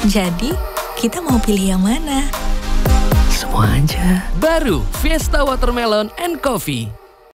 Jadi, kita mau pilih yang mana? Semua aja. Baru Fiesta Watermelon and Coffee.